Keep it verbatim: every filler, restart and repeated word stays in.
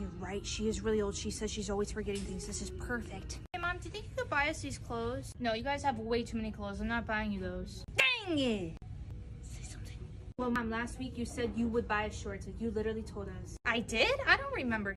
You're right, she is really old. She says she's always forgetting things. This is perfect. Hey, Mom, do you think you could buy us these clothes? No, you guys have way too many clothes. I'm not buying you those. Dang it! Say something. Well, Mom, last week you said you would buy us shorts. Like, you literally told us. I did? I don't remember